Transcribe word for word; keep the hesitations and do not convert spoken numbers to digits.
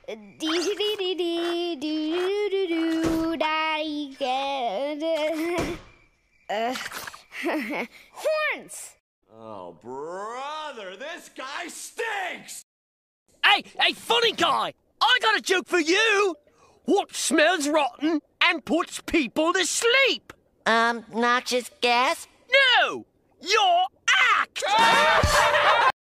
Uh, horns! Oh, brother, this guy stinks! Hey, hey, funny guy! I got a joke for you! What smells rotten and puts people to sleep? Um, noxious gas? No! Your act!